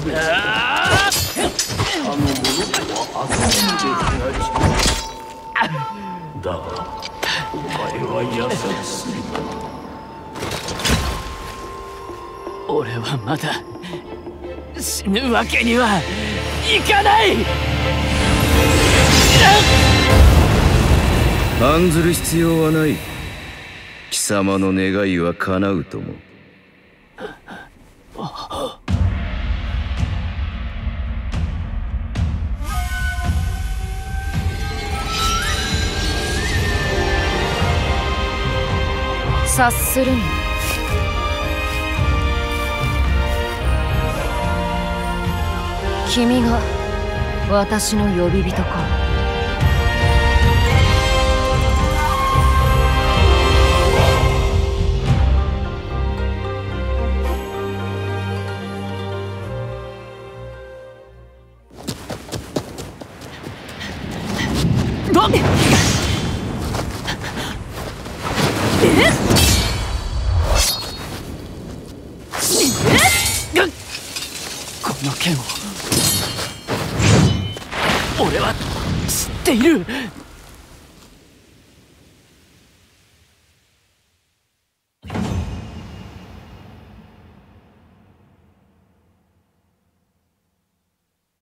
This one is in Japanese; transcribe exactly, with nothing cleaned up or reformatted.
の者は遊んできがちだがお前は優しいな。 俺はまだ死ぬわけにはいかない。 案ずる必要はない。貴様の願いは叶うとも。 察するに君が私の呼び人か。 どっこの剣を俺は知っている。